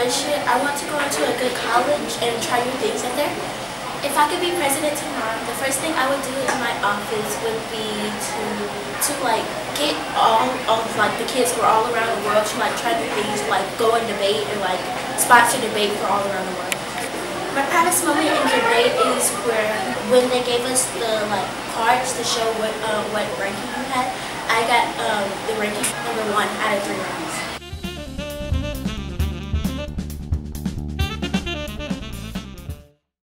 wish it, I want to go into a good college and try new things in there. If I could be president tomorrow, the first thing I would do in my office would be to like get all of like the kids who are all around the world to like try new things, like go and debate and like sponsor debate for all around the world. My proudest moment in debate is when they gave us the like cards to show what ranking you had. I got the ranking #1 out of 3 rounds.